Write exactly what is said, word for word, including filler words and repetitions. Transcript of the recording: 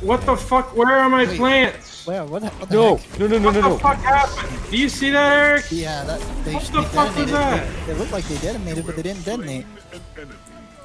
What the fuck? Where are my Wait. plants? Where? What, what the No, heck? no, no, no, What no, the no. fuck happened? Do you see that, Eric? Yeah, that, they, What they the fuck was detonated. that? They, they looked like they detonated, but they didn't detonate.